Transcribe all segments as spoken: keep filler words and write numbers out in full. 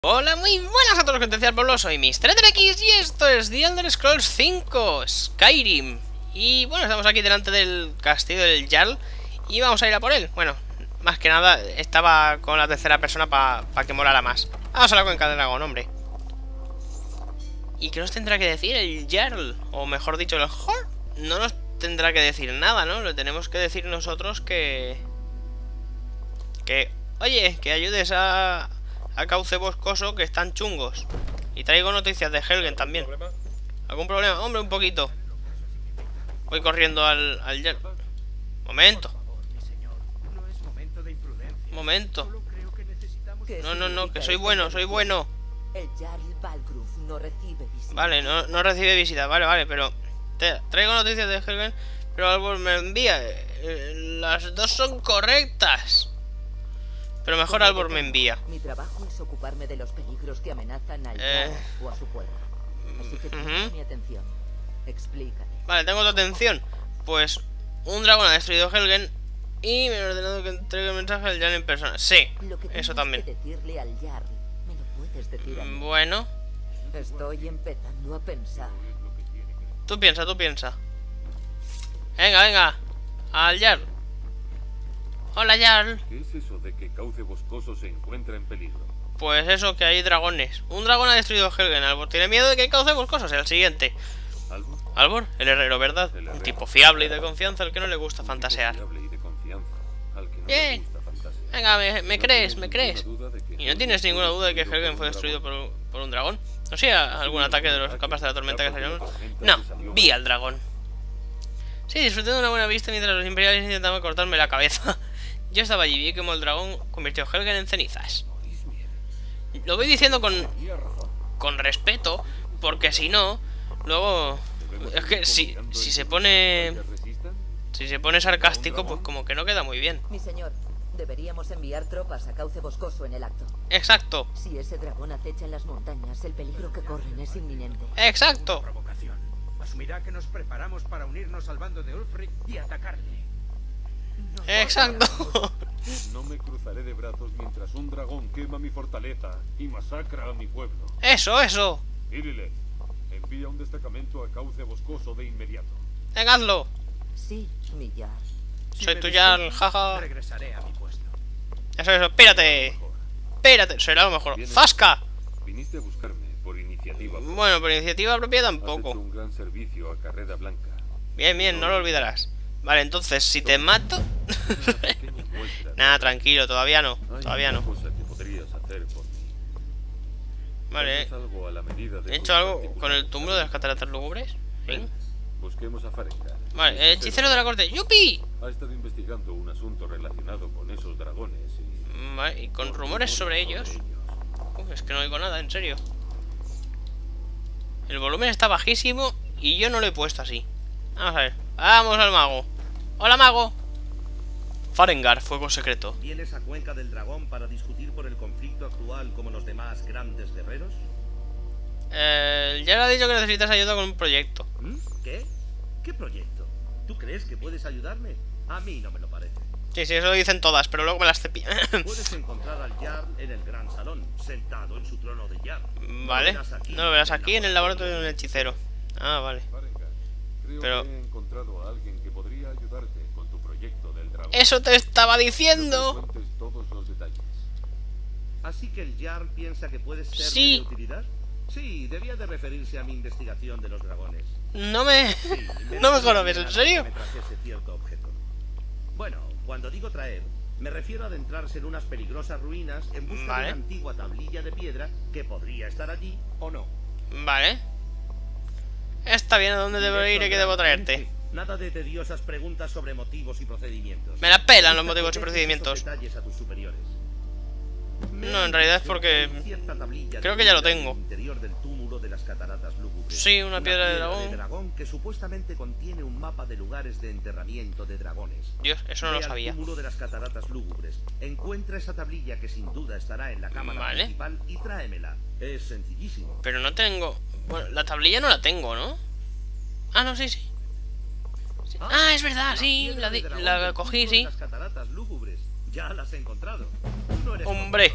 Hola, muy buenas a todos los que entendían Pablo, soy mister X y esto es The Elder Scrolls cinco Skyrim. Y bueno, estamos aquí delante del castillo del Jarl y vamos a ir a por él. Bueno, más que nada estaba con la tercera persona para pa que molara más. Vamos a la cuenca del dragón, hombre. ¿Y qué nos tendrá que decir el Jarl? O mejor dicho, el Hor. No nos tendrá que decir nada, ¿no? Lo tenemos que decir nosotros que... Que... Oye, que ayudes a... a Cauce Boscoso, que están chungos. Y traigo noticias de Helgen también. ¿Problema? ¿Algún problema? Hombre, un poquito. Voy corriendo al... al Jarl. Momento. Momento. No, no, no, que soy bueno, soy bueno. El Jarl Balgruuf no recibe visita. Vale, no, no recibe visita, vale, vale, pero... Te, traigo noticias de Helgen, pero algo me envía. Eh, las dos son correctas. Pero mejor Albor me envía. Mi trabajo es ocuparme de los peligros que amenazan al eh... Jarl o a su pueblo. Así que tienes uh -huh. mi atención. Explícate. Vale, tengo tu atención. Pues un dragón ha destruido Helgen y me ha ordenado que entregue el mensaje al Jarl en persona. Sí, lo que eso también. Que decirle al Jarl, me lo puedes decir a mí. Bueno. Estoy empezando a pensar. Tú piensa, tú piensa. Venga, venga. Al Jarl. Hola, Jarl. ¿Qué es eso de que Cauce Boscoso se encuentra en peligro? Pues eso, que hay dragones. Un dragón ha destruido Helgen. Albor tiene miedo de que Cauce Boscoso sea el siguiente. ¿Albor? Albor, el herrero, ¿verdad? El herrero. Un tipo fiable y de confianza al que no le gusta Un fantasear. tipo fiable y de confianza al que no Bien. le gusta fantasear. Venga, me, me No crees, me tienes crees. ninguna duda de que Y no tienes ninguna duda de que Helgen fue destruido por un, por un dragón. ¿No sé, algún ataque de los capas de la tormenta que salieron? No, vi al dragón. Sí, disfruté de una buena vista mientras los imperiales intentaban cortarme la cabeza. Yo estaba allí y vi como el dragón convirtió a Helgen en cenizas. Lo voy diciendo con, con respeto, porque si no, luego... Es que si, si se pone... Si se pone sarcástico, pues como que no queda muy bien. Mi señor, deberíamos enviar tropas a Cauce Boscoso en el acto. Exacto. Si ese dragón acecha en las montañas, el peligro que corren es inminente. Exacto. Provocación. Asumirá que nos preparamos para unirnos al bando de Ulfric y atacarle. No, Exacto. No me cruzaré de brazos mientras un dragón quema mi fortaleza y masacra a mi pueblo. Eso, eso. Irileth, envía un destacamento a Cauce Boscoso de inmediato. Venga, hazlo. Sí, mi Jarl. Si Soy me tu Jarl, disculpas, jaja. regresaré a mi puesto. Eso, eso, espérate. Espérate, será lo mejor. ¡Zasca! Viniste a buscarme por iniciativa propia. Bueno, por iniciativa propia Has hecho tampoco. un gran servicio a Carrera Blanca. Bien, bien, no lo olvidarás. Vale, entonces, si te mato... Una pequeña muestra de- Nada, tranquilo, todavía no. Hay Todavía una no. cosa que podrías hacer por mí. Vale, Haz algo a la medida de ¿he tus hecho algo con particulares el túmulo de las cataratas lúgubres? Sí. Ven, busquemos a Farengar. Vale, el hechicero de la corte. ¡Yupi! Ha estado investigando un asunto relacionado con esos dragones y... Vale, y con rumores sobre ellos. Uf, es que no oigo nada, en serio. El volumen está bajísimo y yo no lo he puesto así. Vamos a ver. Vamos al mago. Hola, mago. Farengar, fuego secreto. ¿Vienes a Cuenca del Dragón para discutir por el conflicto actual como los demás grandes guerreros? Eh, ya le ha dicho que necesitas ayuda con un proyecto. ¿Mm? ¿Qué? ¿Qué proyecto? ¿Tú crees que puedes ayudarme? A mí no me lo parece. Sí, sí, eso lo dicen todas, pero luego me las cepillan. Puedes encontrar al Jarl en el gran salón, sentado en su trono de Jarl. Vale, verás aquí, no lo verás en la aquí en el puerta laboratorio del del hechicero. Ah, vale. Farengar, creo Pero- que he encontrado a alguien que podría ayudarte con tu proyecto del dragón. Eso te estaba Quiero que diciendo. me cuentes todos los detalles. Así que el Jarl piensa que puedes ser Sí. de utilidad. Sí, debía de referirse a mi investigación de los dragones. No me... Sí, No me decía conoces, ¿en que serio? me trajese cierto objeto. Bueno, cuando digo traer, me refiero a adentrarse en unas peligrosas ruinas en busca Vale. de una antigua tablilla de piedra que podría estar allí o no. Vale. Está bien, ¿a dónde debo ir y qué debo traerte? Nada de tediosas preguntas sobre motivos y procedimientos. Me la pelan los Evita motivos y que dejes procedimientos. esos detalles a tus superiores. Me No, han en realidad es dicho porque que hay cierta tablilla creo de que ya lo piedra en tengo. el interior del túmulo de las cataratas lúgubres. Sí, una piedra de dragón. dragón que supuestamente contiene un mapa de lugares de enterramiento de dragones. Dios, eso no Ve lo al sabía. túmulo de las cataratas lúgubres. Encuentra esa tablilla que sin duda estará en la cámara Vale. principal y tráemela. Es sencillísimo. Pero no tengo... Bueno, la tablilla no la tengo, ¿no? Ah, no, sí, sí. Sí. Ah, es verdad, sí, piedra la, de di- dragón la del cogí, túmulo de sí. las cataratas lúgubres. Ya las he encontrado. No eres Hombre. como los brutos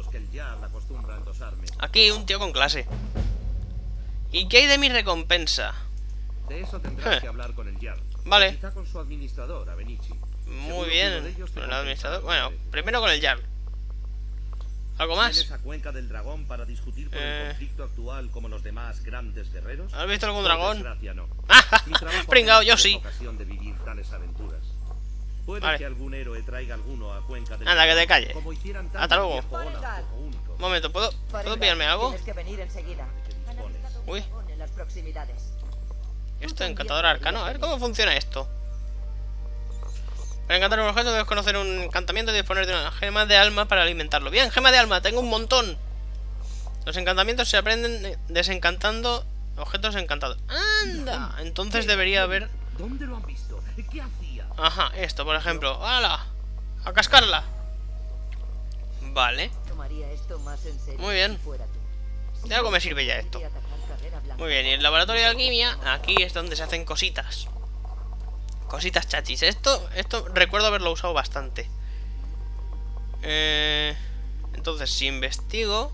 los que el Jarl acostumbra a endosarme. Aquí, un tío con clase. ¿Y qué hay de mi recompensa? De eso tendrás Eh. que hablar con el Jarl. Vale. Quizá con su administrador, Abenichi. Muy bien. Con el administrador. Bueno, primero con el Jarl. ¿Algo más? ¿Tienes a Cuenca del Dragón para discutir por Eh. el conflicto actual como los demás grandes guerreros? ¿Has visto algún Por dragón? desgracia, no. Mi trabajo Pringao, apenas yo sí. es ocasión de vivir tales aventuras. Puede Vale. que algún héroe traiga alguno a Cuenca del Anda, que te Dragón, calles. como hicieran tantos Hasta luego. viejo Ona, ojo único. Un momento, ¿puedo, ¿puedo Faridad, pillarme algo? Tienes que venir enseguida. ¿De qué dispones? Uy, En las proximidades. esto es encantador arcano. A ver cómo funciona esto. Para encantar un objeto debes conocer un encantamiento y disponer de una gema de alma para alimentarlo. Bien, gema de alma, tengo un montón. Los encantamientos se aprenden desencantando objetos encantados. ¡Anda! Entonces debería haber... ¿Dónde lo han visto? ¿Qué hacía? Ajá, esto, por ejemplo. ¡Hala! ¡A cascarla! Vale. Tomaría esto más en serio Muy bien. si fuera tú. De algo me sirve ya esto. Muy bien, y el laboratorio de alquimia, aquí es donde se hacen cositas. Cositas chachis. Esto, esto recuerdo haberlo usado bastante. Eh, entonces, si investigo...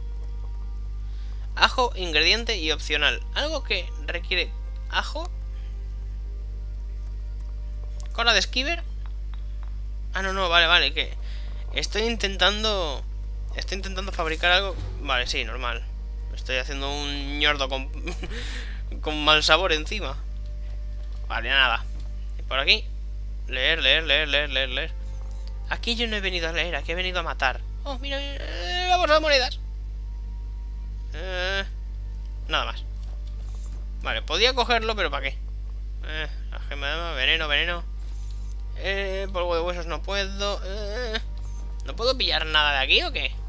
Ajo, ingrediente y opcional. Algo que requiere ajo. Cola de esquiver. Ah, no, no, vale, vale, que... Estoy intentando... Estoy intentando fabricar algo... Vale, sí, normal. Estoy haciendo un ñordo con... con mal sabor encima. Vale, nada. Y por aquí... Leer, leer, leer, leer, leer, leer. Aquí yo no he venido a leer, aquí he venido a matar. Oh, mira, eh, la bolsa de monedas. Eh, nada más. Vale, podía cogerlo, pero ¿para qué? Eh, la gema de alma, veneno, veneno. Eh, polvo de huesos no puedo. Eh, ¿No puedo pillar nada de aquí o qué?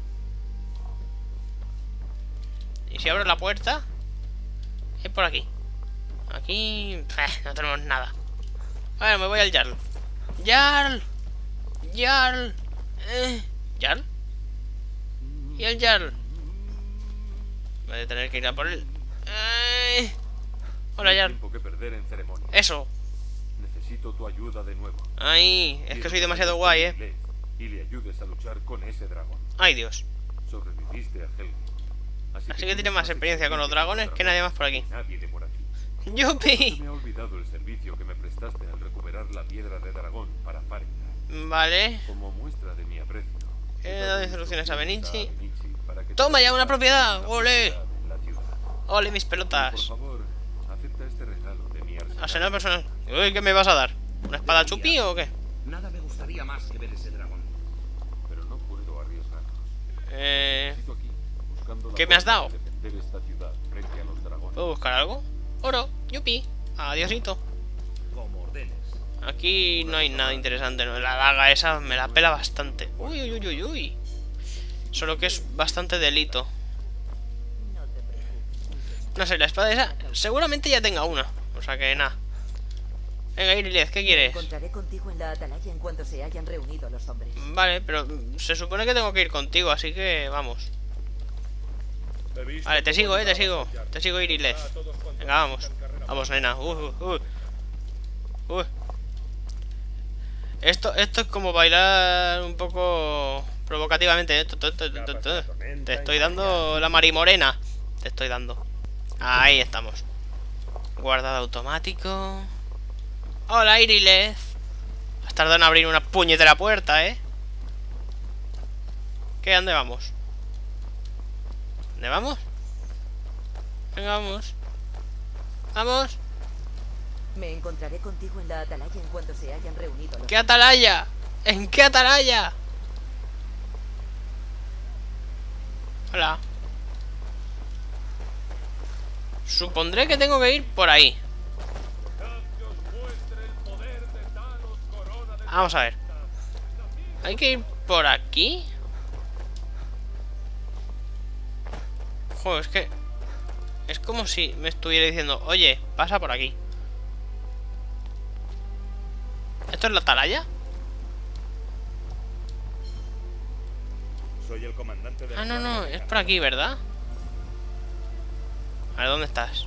¿Y si abro la puerta? Es por aquí. Aquí... Eh, no tenemos nada. A ver, me voy al Jarl. ¡Jarl! ¡Jarl! Eh, ¿Jarl? ¿Y el Jarl? Voy a tener que ir a por él. Eh, hola, No hay Jarl. tiempo que perder en ceremonia. Eso. Necesito tu ayuda de nuevo. Ay, es que soy demasiado guay, eh. Y le ayudes a luchar con ese dragón. Ay, Dios. Sobreviviste a Helgi. Así que tienes tiene más experiencia con los dragones que nadie más por aquí. Nadie de por aquí. No ¡Yupi! me ha olvidado el servicio que me prestaste al recuperar la piedra de dragón para Farinda. Vale. Como muestra de mi aprecio. He dado instrucciones a Benichi. para que ¡Toma te ya una propiedad! una ¡Ole! propiedad en la ciudad. ¡Ole, mis Por pelotas! favor, acepta este regalo de mi arsenal. Arsenal personal. Uy, ¿qué me vas a dar? ¿Una espada chupi o qué? Nada me gustaría más que ver ese dragón. Pero no puedo arriesgarnos. Eh... Sigo aquí, buscando la ¿Qué me has forma dado? de defender esta ciudad frente a los dragones. ¿Puedo buscar algo? Oro, yupi. Adiosito. Como ordenes. Aquí no hay nada interesante, ¿no? La daga esa me la pela bastante. Uy, uy, uy, uy, uy. Solo que es bastante delito. No te preocupes. No sé, la espada esa seguramente ya tenga una. O sea que nada. Venga, Irilez, ¿qué Me quieres? encontraré contigo en la atalaya en cuanto se hayan reunido los hombres. Vale, pero se supone que tengo que ir contigo, así que vamos. Vale, te sigo, eh, te sigo. Te sigo, Irilez. Venga, vamos. Vamos, nena. Uh, uh, uh. Uh. Esto, esto es como bailar un poco provocativamente. ¿eh? Tu, tu, tu, tu, tu. Te estoy dando la marimorena. Te estoy dando. Ahí estamos. Guardado automático. Hola, Irilez. Has tardado en abrir una puñetera puerta, ¿eh? ¿Qué? ¿A dónde vamos? ¿Dónde vamos? Venga, vamos. Vamos. Me encontraré contigo en la atalaya en cuanto se hayan reunido los ¿Qué atalaya? ¿En qué atalaya? Hola. Supondré que tengo que ir por ahí. Vamos a ver. ¿Hay que ir por aquí? Joder, es que... Es como si me estuviera diciendo, oye, pasa por aquí. ¿Esto es la atalaya? Soy el comandante de Ah, no, no, es por aquí, ¿verdad? A ver, ¿dónde estás?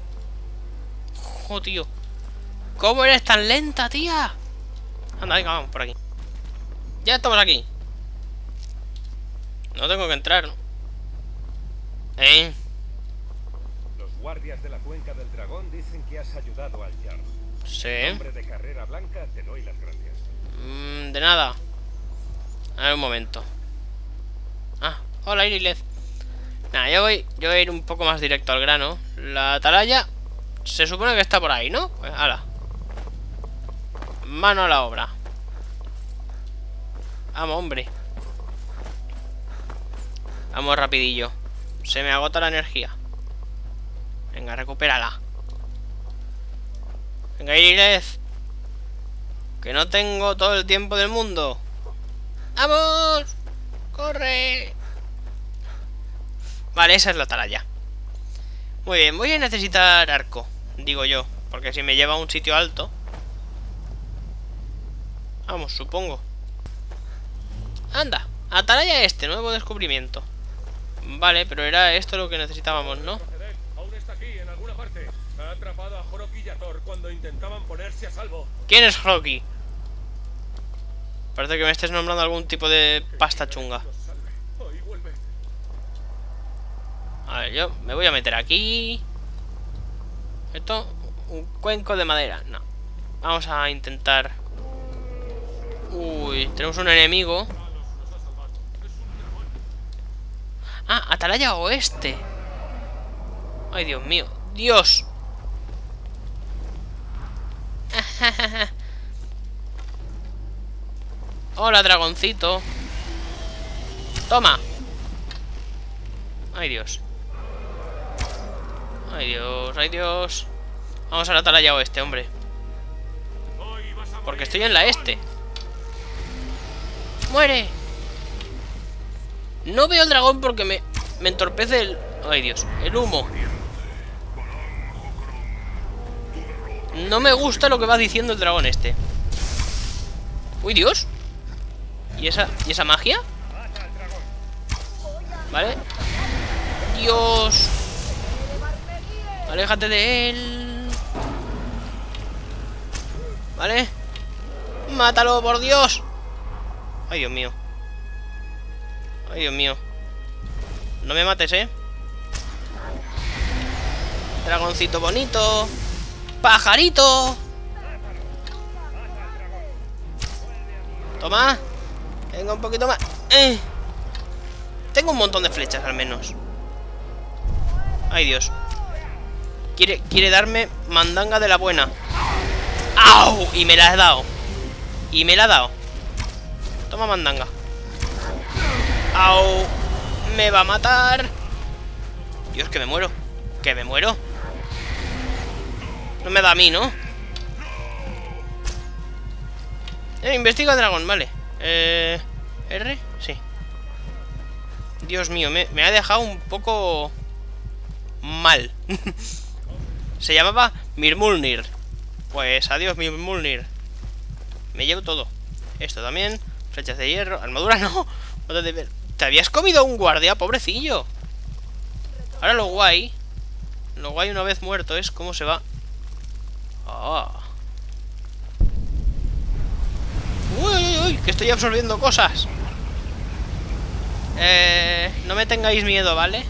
¡Jo, tío! ¿Cómo eres tan lenta, tía? Anda, venga, vamos, por aquí. Ya estamos aquí. No tengo que entrar. ¿Eh? Los guardias de la cuenca del dragón dicen que has ayudado al Jarl. Sí. En nombre de Carrera Blanca te doy las gracias. Mm, de nada. A ver un momento. Ah, hola Irileth. Nada, yo voy, yo voy a ir un poco más directo al grano. La atalaya se supone que está por ahí, ¿no? Pues ala. Mano a la obra. Vamos, hombre. Vamos rapidillo. Se me agota la energía. Venga, recupérala. Venga, Irileth. Que no tengo todo el tiempo del mundo. ¡Vamos! ¡Corre! Vale, esa es la atalaya. Muy bien, voy a necesitar arco, digo yo, porque si me lleva a un sitio alto. Vamos, supongo. Anda, atalaya este, nuevo descubrimiento. Vale, pero era esto lo que necesitábamos, ¿no? Aún está aquí, en alguna parte. Ha atrapado a Hroki y a Thor cuando intentaban ponerse a salvo. ¿Quién es Hroki? Parece que me estés nombrando algún tipo de pasta chunga. A ver, yo me voy a meter aquí. Esto, un cuenco de madera. No. Vamos a intentar. Uy, tenemos un enemigo. Ah, atalaya oeste. Ay, Dios mío. Dios. Hola, dragoncito. Toma. Ay, Dios. Ay, Dios, ay, Dios. Vamos a la atalaya oeste, hombre. Porque estoy en la este. ¡Muere! No veo el dragón porque me, me entorpece el... Ay, Dios, el humo. No me gusta lo que va diciendo el dragón este. Uy, Dios. ¿Y esa, ¿y esa magia? Vale. Dios. Aléjate de él. Vale. Mátalo, por Dios. Ay, Dios mío. Ay, Dios mío. No me mates, ¿eh? Dragoncito bonito. Pajarito. Toma. Venga, un poquito más. eh. Tengo un montón de flechas, al menos. Ay, Dios. Quiere, quiere darme mandanga de la buena. ¡Au! Y me la he dado. Y me la ha dado. Toma mandanga. ¡Au! Me va a matar. Dios, que me muero. Que me muero. No me da a mí, ¿no? Eh, investiga dragón, vale. Eh... ¿R? Sí. Dios mío, me, me ha dejado un poco... mal. Se llamaba Mirmulnir. Pues adiós, Mirmulnir. Me llevo todo. Esto también. Flechas de hierro. Armadura no. No te, te habías comido un guardia, pobrecillo. Ahora lo guay. Lo guay una vez muerto es cómo se va. Ah. Uy, uy, uy, que estoy absorbiendo cosas. Eh, no me tengáis miedo, ¿vale?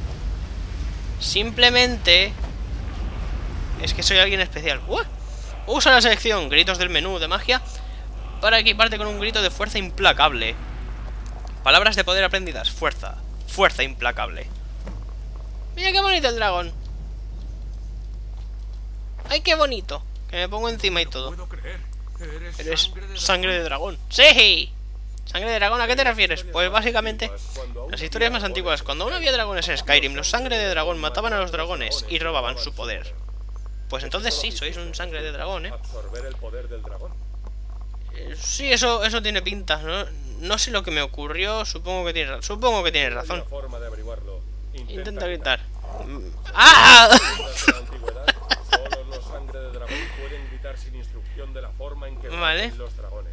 Simplemente es que soy alguien especial. ¡Uh! Usa la selección gritos del menú de magia para equiparte con un grito de fuerza implacable. Palabras de poder aprendidas. Fuerza. Fuerza implacable. Mira qué bonito el dragón. Ay, qué bonito. Que me pongo encima y todo. Eres sangre de dragón. ¡Sí! ¿Sangre de dragón? ¿A qué te refieres? Pues básicamente, las historias más antiguas, cuando aún había dragones en Skyrim, los sangre de dragón mataban a los dragones y robaban su poder. Pues entonces sí, sois un sangre de dragón, ¿eh? Absorber el poder del dragón. Eh, sí, eso, eso tiene pinta, ¿no? No sé lo que me ocurrió, supongo que tiene, supongo que tiene razón. Forma de averiguarlo. Intenta, Intenta gritar. ¡Ah! Solo los sangre de dragón pueden gritar sin instrucción de la forma en que vale. los dragones.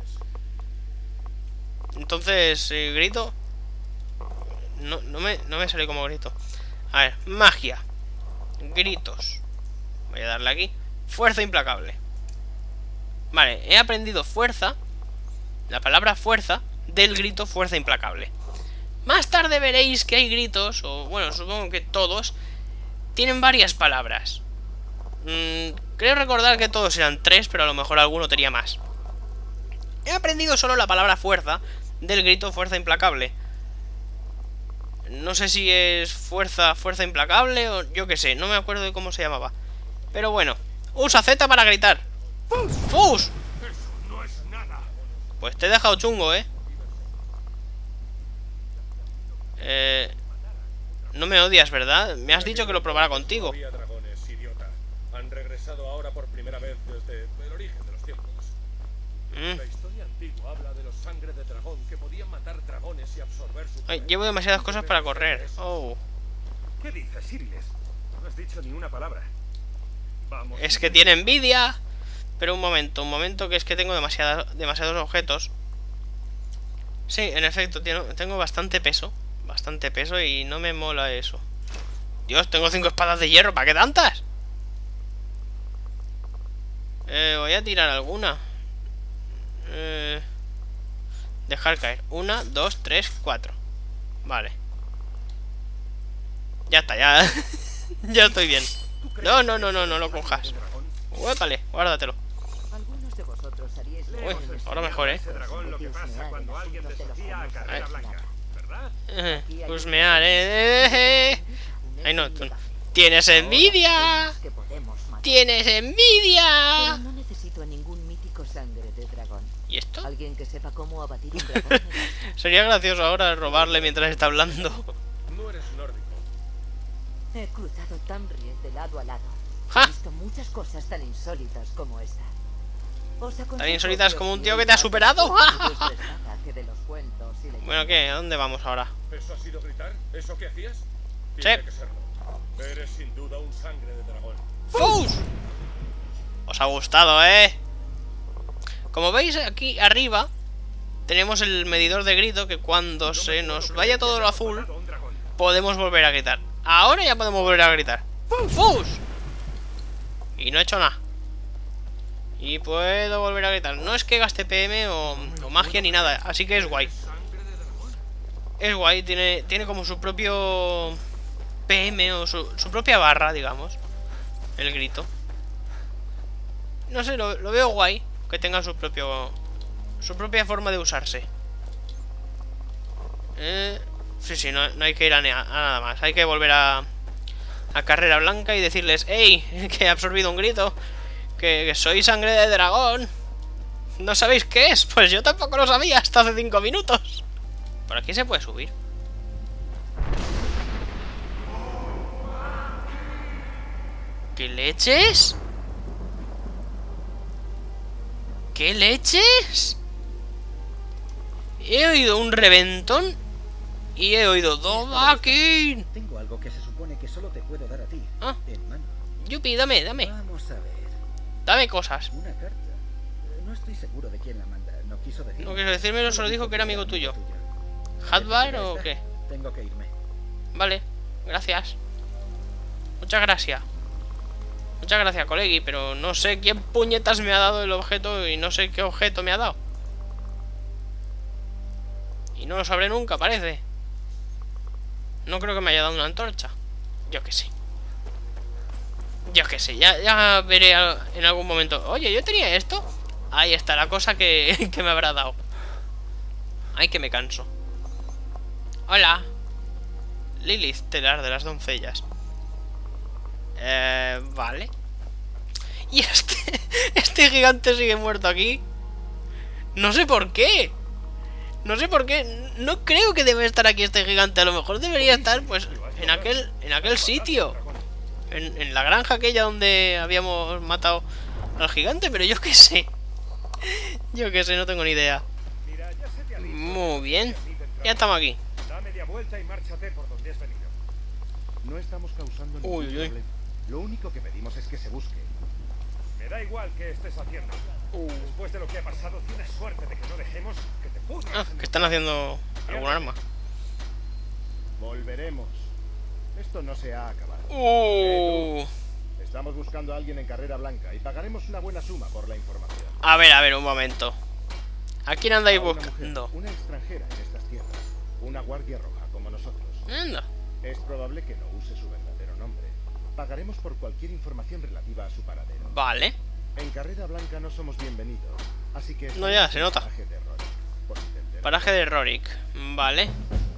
Entonces, eh, grito. No, no, me, no me sale como grito. A ver, magia. Gritos. Voy a darle aquí. Fuerza implacable. Vale, he aprendido fuerza. La palabra fuerza del grito fuerza implacable. Más tarde veréis que hay gritos, o bueno, supongo que todos, tienen varias palabras. Mm, creo recordar que todos eran tres, pero a lo mejor alguno tenía más. He aprendido solo la palabra fuerza del grito fuerza implacable. No sé si es fuerza, fuerza implacable o yo qué sé, no me acuerdo de cómo se llamaba. Pero bueno, usa Z para gritar. ¡Fus! ¡Fus! Eso no es nada. Pues te he dejado chungo, ¿eh? Eh... No me odias, ¿verdad? Me has dicho que lo probara contigo. Había dragones, idiota. Han regresado ahora por primera vez desde el origen de los tiempos. Mm. La historia antigua habla de los sangre de dragón que podían matar dragones y absorber su... Ay, llevo demasiadas cosas para correr. Oh. ¿Qué dices, Siriles? No has dicho ni una palabra. Vamos. Es que tiene envidia. Pero un momento, un momento, que es que tengo demasiada, demasiados objetos. Sí, en efecto, tengo, tengo bastante peso. Bastante peso y no me mola eso. Dios, tengo cinco espadas de hierro, ¿para qué tantas? Eh, voy a tirar alguna. Eh, dejar caer. Una, dos, tres, cuatro. Vale. Ya está, ya. Ya estoy bien. No, no, no, no, no lo cojas. Uépale, guárdatelo. Algunos de vosotros haríais Uy, mejor en ahora mejor, ¿eh? Ese dragón lo que pasa cuando alguien desafía a Carrera Blanca, ¿verdad? Eh, Husmear, eh, eh, eh. Ay, no, tú no. ¡Tienes envidia! que podemos matar. ¡Tienes Pero envidia! no necesito a ningún mítico sangre de dragón. ¿Y esto? Alguien que sepa cómo abatir un dragón. me basta. Sería gracioso ahora robarle mientras está hablando. No eres nórdico. He cruzado Tamriel de lado a lado. ¡Ja! He visto muchas cosas tan insólitas como esta. Os aconsejo ¿Tan insólitas que como os un tío fiéis que te ha más de superado? los escudos de espada que de los cuentos y leyendas. Bueno, ¿qué? ¿A dónde vamos ahora? ¿Eso ha sido gritar? ¿Eso que hacías? Sí. Tiene que serlo. Eres sin duda un sangre de dragón. ¡Fus! Os ha gustado, ¿eh? Como veis aquí arriba tenemos el medidor de grito, que cuando se nos vaya todo lo azul podemos volver a gritar. Ahora ya podemos volver a gritar. ¡Fus! Y no he hecho nada. Y puedo volver a gritar. No es que gaste P M o, o magia ni nada, así que es guay. Es guay, tiene, tiene como su propio P M o su, su propia barra, digamos. El grito. No sé, lo, lo veo guay. Que tenga su propio su propia forma de usarse. Eh, sí, sí, no, no hay que ir a, a nada más. Hay que volver a, a Carrera Blanca y decirles: ¡Ey! Que he absorbido un grito. Que, que soy sangre de dragón. ¿No sabéis qué es? Pues yo tampoco lo sabía hasta hace cinco minutos. Por aquí se puede subir. ¿Qué leches? ¿Qué leches? He oído un reventón y he oído Dovahkiin. Tengo algo que se supone que solo te puedo dar a ti. Ah. En mano. Yupi, dame, dame. Vamos a ver. Dame cosas. Una carta. Eh, No estoy seguro de quién la manda. No quiso decir. No quiso decírmelo, solo dijo que era amigo tuyo. ¿Hadvar o qué? Tengo que irme. Vale, gracias. Muchas gracias. Muchas gracias, colegui, pero no sé quién puñetas me ha dado el objeto y no sé qué objeto me ha dado. Y no lo sabré nunca, parece. No creo que me haya dado una antorcha. Yo que sé. Yo que sé, ya, ya veré en algún momento. Oye, yo tenía esto. Ahí está la cosa que, que me habrá dado. Ay, que me canso. Hola. Lilith, telar de las doncellas. Eh, vale. Y este, este gigante sigue muerto aquí. No sé por qué. No sé por qué. No creo que debe estar aquí este gigante. A lo mejor debería estar, pues, en aquel, en aquel sitio. En, en la granja aquella donde habíamos matado al gigante. Pero yo qué sé. Yo qué sé, no tengo ni idea. Muy bien. Ya estamos aquí. Da media vuelta y márchate por donde has venido. No estamos causando ningún Uy, uy, uy. problema. Lo único que pedimos es que se busque. Me da igual qué estés haciendo. Uh. Después de lo que ha pasado, tienes suerte de que no dejemos que te pudras. Ah, en que el- están haciendo algún arma. Volveremos. Esto no se ha acabado. Uh. Estamos buscando a alguien en Carrera Blanca y pagaremos una buena suma por la información. A ver, a ver, un momento. ¿A quién andáis A una mujer, buscando? una extranjera en estas tierras. Una guardia roja, como nosotros. Anda. Es probable que no use su verdadero nombre. Pagaremos por cualquier información relativa a su paradero. Vale. En Carrera Blanca no somos bienvenidos, así que... No, ya, se nota. Paraje de Rorik, por si te enteras. Paraje de Rorik. Vale.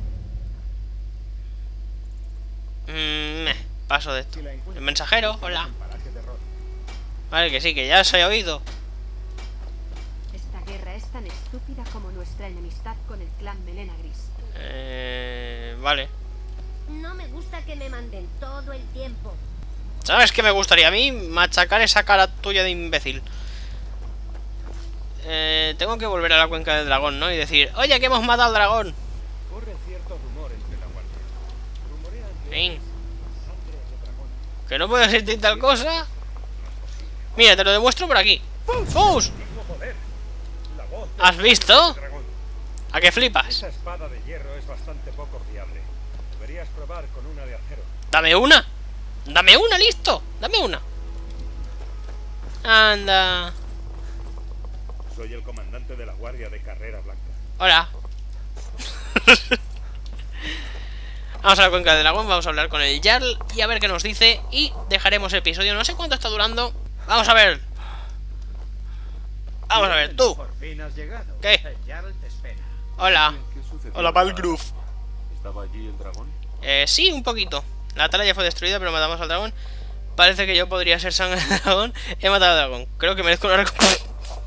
Mm, eh, paso de esto. Si la encuentras, El mensajero, estamos hola. en Paraje de Rorik. Vale, que sí, que ya se ha oído. Esta guerra es tan estúpida como nuestra enemistad con el clan Melena Gris. Eh, vale. No me gusta que me manden todo el tiempo. ¿Sabes qué me gustaría a mí? Machacar esa cara tuya de imbécil. Eh, tengo que volver a la cuenca del dragón, ¿no? Y decir, oye, que hemos matado al dragón. Corre cierto rumor entre la guardia. Rumorean que Ven. es sangre de dragón. ¿Que no puedo existir tal cosa? Mira, te lo demuestro por aquí. ¡Fus! Joder, la voz del ¿Has visto? dragón. ¿A qué flipas? Esa espada de hierro es bastante poco fiable. Deberías probar con una de acero. Dame una. Dame una, listo. Dame una. Anda. Soy el comandante de la guardia de Carrera Blanca. Hola. Vamos a la cuenca del dragón, vamos a hablar con el Jarl y a ver qué nos dice. Y dejaremos el episodio, no sé cuánto está durando. Vamos a ver. Vamos a ver, tú. Por fin has llegado. ¿Qué? El Jarl te espera. Hola. ¿Qué sucedió? Hola, Balgruf. ¿Estaba allí el dragón? Eh, sí, un poquito. La atalaya fue destruida, pero matamos al dragón. Parece que yo podría ser sangre de dragón. He matado al dragón. Creo que merezco una recompensa.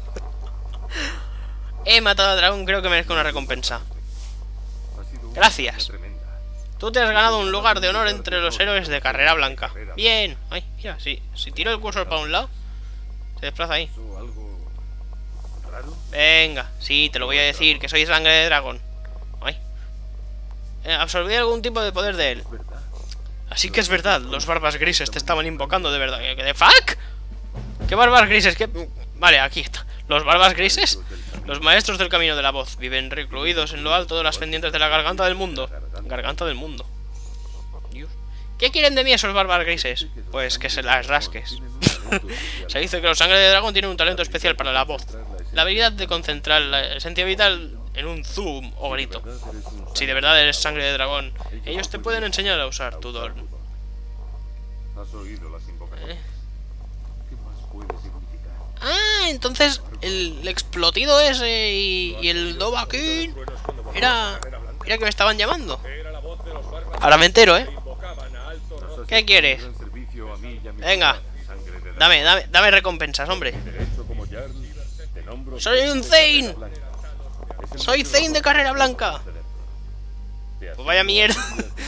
He matado al dragón, creo que merezco una recompensa. Ha sido una Gracias. batalla tremenda. Tú te has ganado un lugar de honor entre los héroes de Carrera Blanca. Bien. Ay, mira, si, si tiro el cursor para un lado, se desplaza ahí. ¿Pasó algo raro? Venga, sí, te lo voy a decir, que soy sangre de dragón. Ay. Eh, absorbí algún tipo de poder de él. Es verdad. Así que es verdad, los barbas grises te estaban invocando de verdad. ¿Qué de fuck? ¿Qué barbas grises? ¿Qué? Vale, aquí está. Los barbas grises, los maestros del camino de la voz, viven recluidos en lo alto de las pendientes de la garganta del mundo. Garganta del mundo. Dios. ¿Qué quieren de mí esos barbas grises? Pues que se las rasques. Se dice que los sangre de dragón tienen un talento especial para la voz. La habilidad de concentrar la esencia vital en un zoom o grito. Si de verdad eres sangre de dragón, ellos te pueden enseñar a usar tu don. ¿Has oído las invocaciones? Eh. ¿Qué más puede significar? Ah, entonces el explotido ese y, y el Dovahkiin era, era que me estaban llamando. Era la voz de los bárbaros Ahora me entero, ¿eh? que invocaban a alto Nos Rock. has ¿Qué hecho quieres? un gran servicio a mí y a mi Venga. familia, sangre de dragón. Dame, dame, dame recompensas, hombre. Derecho como Jarl, te nombro Soy un Zane Zane. Soy Zane de Carrera Blanca. Pues vaya mierda.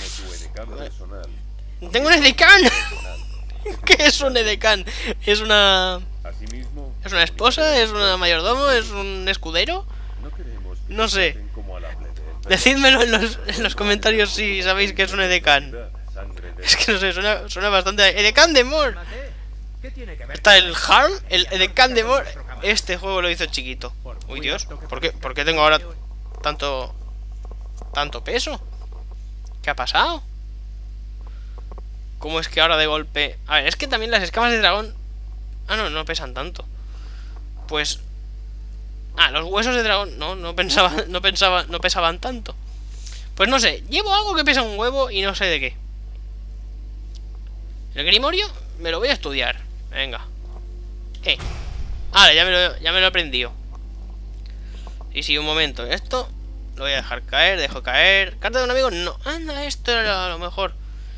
Tengo un edecán. ¿Qué es un edecán? ¿Es una... Asimismo, ¿Es una esposa? ¿Es una mayordomo? ¿Es un escudero? no queremos que No sé. traten como a la plebe. Decídmelo en los, en los comentarios si sabéis que es un edecán. Sangre de Es que no sé, suena, suena bastante... ¡Edecán de Mor! Mate, ¿qué tiene que ver? Está el Harm, el Edecán de Mor. Este juego lo hizo chiquito. Uy, Dios, ¿por qué, ¿por qué tengo ahora tanto... tanto peso? ¿Qué ha pasado? ¿Cómo es que ahora de golpe...? A ver, es que también las escamas de dragón... Ah, no, no pesan tanto. Pues... Ah, los huesos de dragón... No, no pensaba, no pensaba, no pesaban tanto. Pues no sé, llevo algo que pesa un huevo y no sé de qué. El grimorio me lo voy a estudiar. Venga. Eh. Vale, ya me lo, ya me lo he aprendido. Y si un momento, esto lo voy a dejar caer, dejo caer. ¿Carta de un amigo? No. Anda, esto era a lo mejor.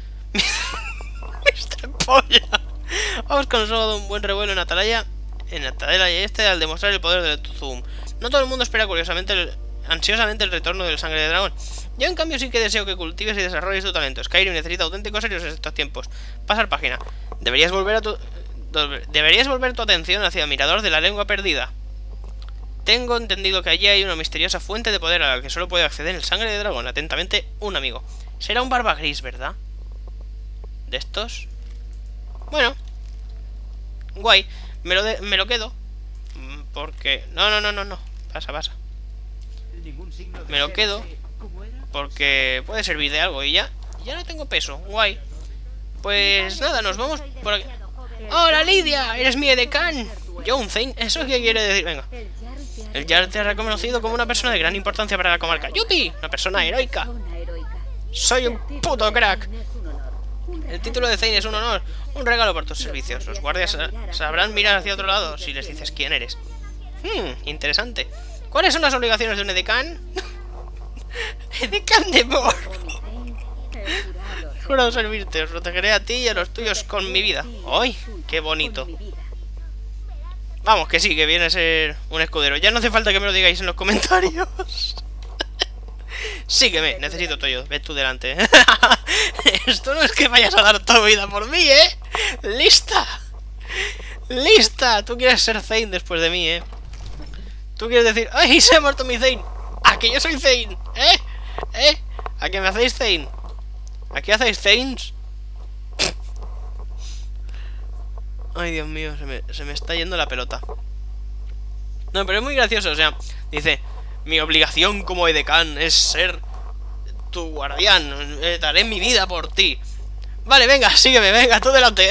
mister Polla. Vamos con el solo de un buen revuelo en Atalaya. En Atalaya y este al demostrar el poder del Zoom. No todo el mundo espera curiosamente el, ansiosamente el retorno del sangre de dragón. Yo en cambio sí que deseo que cultives y desarrolles tu talento. Skyrim necesita auténticos serios en estos tiempos. Pasar página. Deberías volver a tu... Deberías volver tu atención hacia el mirador de la lengua perdida. Tengo entendido que allí hay una misteriosa fuente de poder a la que solo puede acceder el sangre de dragón. Atentamente, un amigo. Será un barba gris, ¿verdad? ¿De estos? Bueno. Guay. Me lo, de... me lo quedo. Porque... No, no, no, no, no. Pasa, pasa. Me lo quedo. Porque puede servir de algo y ya. Ya no tengo peso. Guay. Pues nada, nos vamos por aquí. ¡Hola, Lidia! ¡Eres mi edecán! Yo un Zane. ¿Eso qué quiere decir? Venga. El Jarl El Jarl te ha reconocido como una persona de gran importancia para la comarca. ¡Yupi! Una persona heroica. Soy un puto crack. El título de Thane es un honor. Un regalo por tus servicios. Los guardias sabrán mirar hacia otro lado si les dices quién eres. Hmm, interesante. ¿Cuáles son las obligaciones de un edecán? Edecán de Mor. He jurado servirte. Os protegeré a ti y a los tuyos con mi vida. ¡Ay! ¡Qué bonito! Vamos, que sí, que viene a ser un escudero. Ya no hace falta que me lo digáis en los comentarios. Sígueme, necesito tu ayuda. Ves tú delante. Esto no es que vayas a dar tu vida por mí, ¿eh? ¡Lista! ¡Lista! Tú quieres ser Thane después de mí, ¿eh? Tú quieres decir, ¡ay, se ha muerto mi Thane! ¡A que yo soy Thane! ¿Eh? ¿Eh? ¿A que me hacéis Thane? ¿A qué hacéis Thanes? Ay, Dios mío, se me, se me está yendo la pelota. No, pero es muy gracioso, o sea, dice, mi obligación como edecán es ser tu guardián, eh, daré mi vida por ti. Vale, venga, sígueme, venga, tú delante.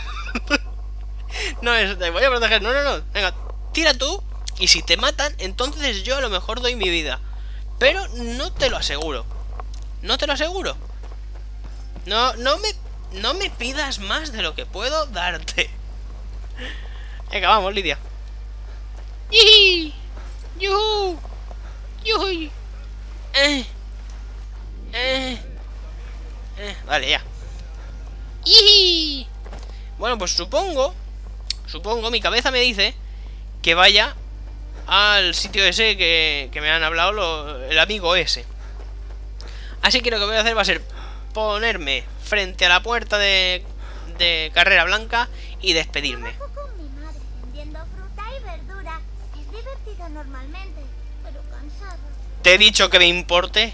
No, es, te voy a proteger, no, no, no, venga, tira tú. Y si te matan, entonces yo a lo mejor doy mi vida. Pero no te lo aseguro. No te lo aseguro. No, no me, no me pidas más de lo que puedo darte. Venga, vamos, Lidia. ¡Yihi! ¡Yuhu! ¡Yuhu! Eh. Eh. Eh. Vale, ya. ¡Yihi! Bueno, pues supongo... Supongo, mi cabeza me dice que vaya al sitio ese que, que me han hablado lo, el amigo ese. Así que lo que voy a hacer va a ser ponerme frente a la puerta de, de Carrera Blanca y despedirme. Trabajo con mi madre vendiendo fruta y verdura. Es divertido normalmente, pero cansado. ¿Te he dicho que me importe?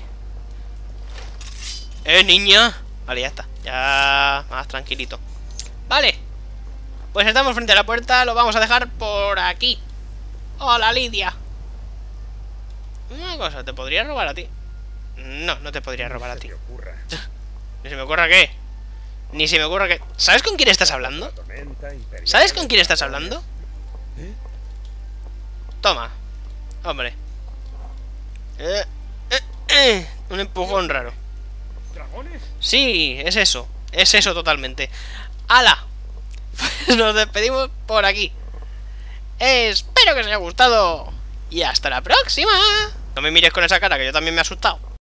¿Eh, niña? Vale, ya está. Ya más tranquilito. Vale. Pues estamos frente a la puerta. Lo vamos a dejar por aquí. Hola, Lidia. Una cosa, ¿te podría robar a ti? No, no te podría robar a ti. Ni se me ocurra qué. Ni se me ocurra qué. ¿Sabes con quién estás hablando? ¿Sabes con quién estás hablando? Toma. Hombre. Eh, eh, eh. Un empujón raro. ¿Dragones? Sí, es eso. Es eso totalmente. ¡Hala! Pues nos despedimos por aquí. Espero que os haya gustado. Y hasta la próxima. No me mires con esa cara, que yo también me he asustado.